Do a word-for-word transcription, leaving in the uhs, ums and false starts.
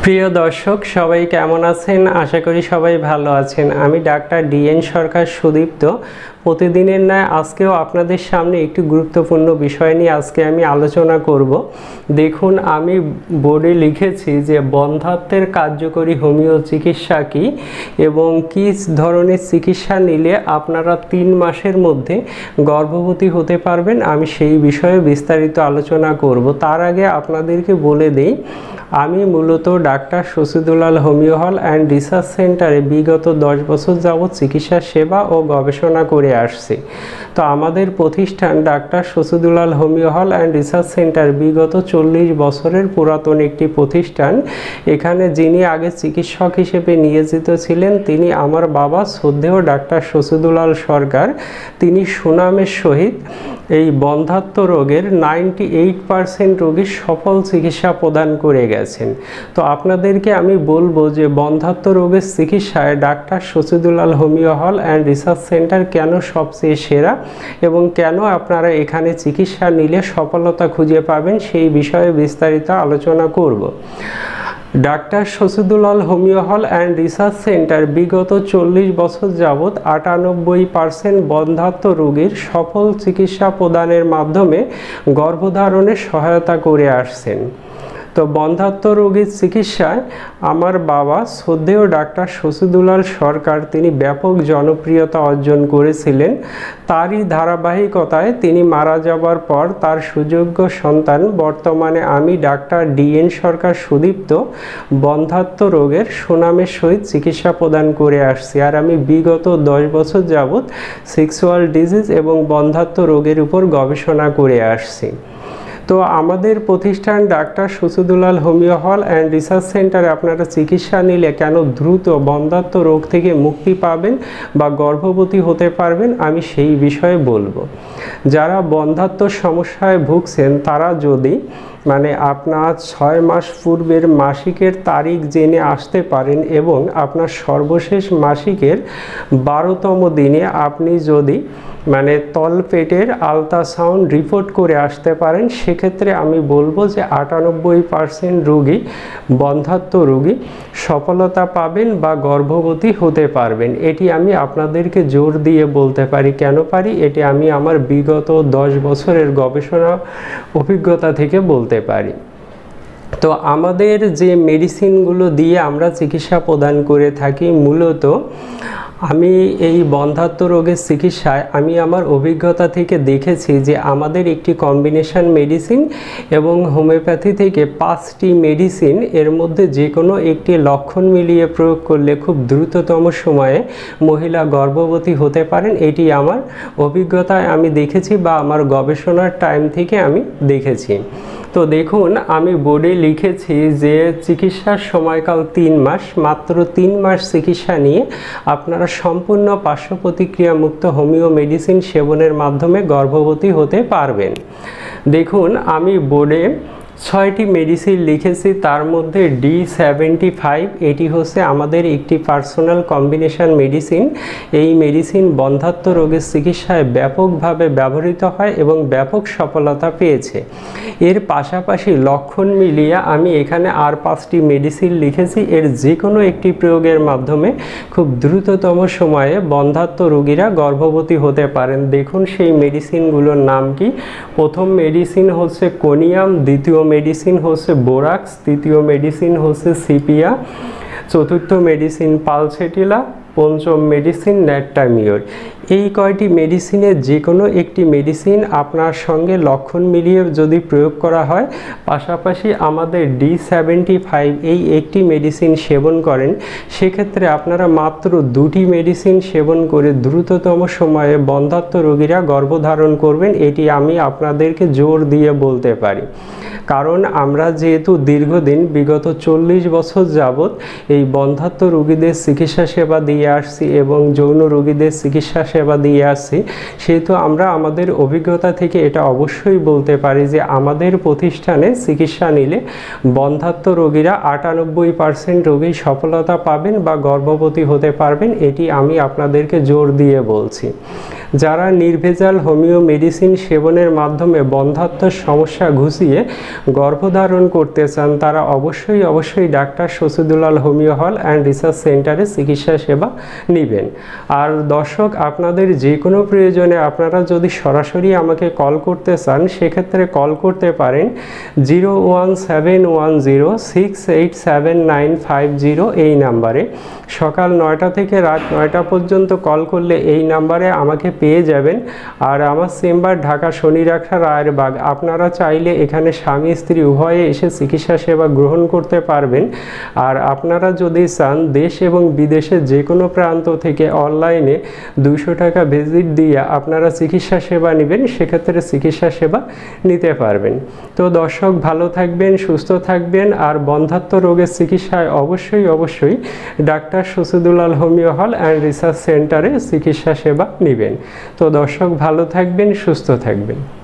প্রিয় দর্শক সবাই কেমন আছেন? আশা করি সবাই ভালো আছেন। আমি ডাক্তার ডিএন সরকার সুদীপ্ত। প্রতিদিনের ন্যায় আজকেও আপনাদের সামনে একটি গুরুত্বপূর্ণ বিষয় নিয়ে আজকে আমি আলোচনা করব। দেখুন, আমি বোর্ডে লিখেছি যে বন্ধ্যাত্বের কার্যকরী হোমিও চিকিৎসা কী এবং কী ধরনের চিকিৎসা নিলে আপনারা তিন মাসের মধ্যে গর্ভবতী হতে পারবেন। আমি সেই বিষয়ে বিস্তারিত আলোচনা করব। তার আগে আপনাদেরকে বলে দেই, আমি মূলত doctor Shashidulal homeo hall and research সেন্টারে বিগত দশ বছর যাবৎ চিকিৎসা সেবা ও গবেষণা করে আসছি। তো আমাদের প্রতিষ্ঠান doctor Shashidulal homeo hall and research centre বিগত চল্লিশ বছরের পুরাতন একটি প্রতিষ্ঠান। এখানে যিনি আগে চিকিৎসক হিসেবে নিয়োজিত ছিলেন তিনি আমার বাবা শ্রদ্ধেয় ডাক্তার শশীদুলাল সরকার। তিনি সুনামের সহিত এই বন্ধ্যাত্ব রোগের নাইনটি এইট পারসেন্ট রোগীর সফল চিকিৎসা প্রদান করে গেছেন। তো আপনাদেরকে আমি বলবো যে বন্ধ্যাত্ব রোগের চিকিৎসায় doctor Shashidulal homeo hall and research centre কেন সবচেয়ে সেরা এবং কেন আপনারা এখানে চিকিৎসা নিলে সফলতা খুঁজে পাবেন সেই বিষয়ে বিস্তারিত আলোচনা করব। Doctor Shashidulal homeo hall and research centre বিগত চল্লিশ বছর যাবৎ আটানব্বই পার্সেন্ট বন্ধ্যাত্ব রোগীর সফল চিকিৎসা প্রদানের মাধ্যমে গর্ভধারণে সহায়তা করে আসছেন। তো বন্ধ্যাত্ব রোগীর চিকিৎসায় আমার বাবা শ্রদ্ধেয় ডাক্তার শশীদুলাল সরকার তিনি ব্যাপক জনপ্রিয়তা অর্জন করেছিলেন। তারই ধারাবাহিকতায় তিনি মারা যাবার পর তার সুযোগ্য সন্তান বর্তমানে আমি ডাক্তার ডিএন সরকার সুদীপ্ত বন্ধ্যাত্ব রোগের সুনামের সহিত চিকিৎসা প্রদান করে আসছি। আর আমি বিগত দশ বছর যাবৎ সেক্সুয়াল ডিজিজ এবং বন্ধ্যাত্ব রোগের উপর গবেষণা করে আসছি। তো আমাদের প্রতিষ্ঠান doctor Shashidulal homeo hall and research সেন্টারে আপনারা চিকিৎসা নিলে কেন দ্রুত বন্ধ্যাত্ব রোগ থেকে মুক্তি পাবেন বা গর্ভবতী হতে পারবেন আমি সেই বিষয়ে বলবো। যারা বন্ধ্যাত্ব সমস্যায় ভুগছেন তারা যদি মানে আপনার ছয় মাস পূর্বের মাসিকের তারিখ জেনে আসতে পারেন এবং আপনার সর্বশেষ মাসিকের বারোতম দিনে আপনি যদি মানে তলপেটের আলট্রাসাউন্ড রিপোর্ট করে আসতে পারেন সেক্ষেত্রে আমি বলবো যে আটানব্বই পার্সেন্ট রোগী বন্ধ্যাত্ব রোগী সফলতা পাবেন বা গর্ভবতী হতে পারবেন। এটি আমি আপনাদেরকে জোর দিয়ে বলতে পারি। কেন পারি? এটি আমি আমার বিগত দশ বছরের গবেষণা অভিজ্ঞতা থেকে বলতে পারি। তো আমাদের যে মেডিসিনগুলো দিয়ে আমরা চিকিৎসা প্রদান করে থাকি মূলত আমি এই বন্ধ্যাত্ব রোগের চিকিৎসায় আমি আমার অভিজ্ঞতা থেকে দেখেছি যে আমাদের একটি কম্বিনেশন মেডিসিন এবং হোমিওপ্যাথি থেকে পাঁচটি মেডিসিন এর মধ্যে যে কোনো একটি লক্ষণ মিলিয়ে প্রয়োগ করলে খুব দ্রুততম সময়ে মহিলা গর্ভবতী হতে পারেন। এটি আমার অভিজ্ঞতায় আমি দেখেছি বা আমার গবেষণার টাইম থেকে আমি দেখেছি। তো দেখুন, আমি বোর্ডে লিখেছি যে চিকিৎসার সময়কাল তিন মাস। মাত্র তিন মাস চিকিৎসা নিয়ে আপনারা সম্পূর্ণ পার্শ্ব প্রতিক্রিয়া মুক্ত হোমিও মেডিসিন সেবনের মাধ্যমে গর্ভবতী হতে পারবেন। দেখুন, আমি বোর্ডে ছয়টি মেডিসিন লিখেছি। তার মধ্যে ডি সেভেন্টি ফাইভ এটি হচ্ছে আমাদের একটি পার্সোনাল কম্বিনেশন মেডিসিন। এই মেডিসিন বন্ধ্যাত্ব রোগের চিকিৎসায় ব্যাপকভাবে ব্যবহৃত হয় এবং ব্যাপক সফলতা পেয়েছে। এর পাশাপাশি লক্ষণ মিলিয়ে আমি এখানে আর পাঁচটি মেডিসিন লিখেছি। এর যে কোনো একটি প্রয়োগের মাধ্যমে খুব দ্রুততম সময়ে বন্ধ্যাত্ব রোগীরা গর্ভবতী হতে পারেন। দেখুন সেই মেডিসিনগুলোর নাম কি। প্রথম মেডিসিন হচ্ছে কোনিয়াম, দ্বিতীয় মেডিসিন হচ্ছে বোরাক্স, তৃতীয় মেডিসিন হচ্ছে সিপিয়া, চতুর্থ মেডিসিন পালসেটিলা, পঞ্চম মেডিসিন ন্যাট্টামিওর। এই কয়টি মেডিসিনের যে কোনো একটি মেডিসিন আপনার সঙ্গে লক্ষণ মিলিয়ে যদি প্রয়োগ করা হয়, পাশাপাশি আমাদের ডি সেভেন্টি ফাইভ এই একটি মেডিসিন সেবন করেন, সেক্ষেত্রে আপনারা মাত্র দুটি মেডিসিন সেবন করে দ্রুততম সময়ে বন্ধ্যাত্ব রোগীরা গর্ভধারণ করবেন। এটি আমি আপনাদেরকে জোর দিয়ে বলতে পারি। কারণ আমরা যেহেতু দীর্ঘদিন বিগত চল্লিশ বছর যাবৎ এই বন্ধ্যাত্ব রোগীদের চিকিৎসা সেবা দিয়ে আসছি এবং যৌন রোগীদের চিকিৎসা সেবা দিয়ে আসছি, সেহেতু আমরা আমাদের অভিজ্ঞতা থেকে এটা অবশ্যই বলতে পারি যে আমাদের প্রতিষ্ঠানে চিকিৎসা নিলে বন্ধ্যাত্ব রোগীরা আটানব্বই পার্সেন্ট রোগী সফলতা পাবেন বা গর্ভবতী হতে পারবেন। এটি আমি আপনাদেরকে জোর দিয়ে বলছি। যারা নির্ভেজাল হোমিও মেডিসিন সেবনের মাধ্যমে বন্ধ্যাত্ব সমস্যা ঘুষিয়ে গর্ভধারণ করতে চান তারা অবশ্যই অবশ্যই doctor Shashidulal homeo hall and research সেন্টারে চিকিৎসা সেবা নেবেন। আর দর্শক, আপনাদের যে কোনো প্রয়োজনে আপনারা যদি সরাসরি আমাকে কল করতে চান সেক্ষেত্রে কল করতে পারেন zero one seven one zero six eight seven nine five zero এই নাম্বারে। সকাল নয়টা থেকে রাত নয়টা পর্যন্ত কল করলে এই নাম্বারে আমাকে পেয়ে যাবেন। আর আমার চেম্বার ঢাকা শনিরাখা রায়েরবাগ। আপনারা চাইলে এখানে স্বামী স্ত্রী উভয়ে এসে চিকিৎসা সেবা গ্রহণ করতে পারবেন। আর আপনারা যদি চান দেশ এবং বিদেশে যে কোনো প্রান্ত থেকে অনলাইনে দুইশো টাকা ভিজিট দিয়ে আপনারা চিকিৎসা সেবা নেবেন, সেক্ষেত্রে চিকিৎসা সেবা নিতে পারবেন। তো দর্শক, ভালো থাকবেন, সুস্থ থাকবেন। আর বন্ধ্যাত্ব রোগের চিকিৎসায় অবশ্যই অবশ্যই doctor Shashidulal homeo hall and research সেন্টারে চিকিৎসা সেবা নেবেন। তো দর্শক, ভালো থাকবেন, সুস্থ থাকবেন।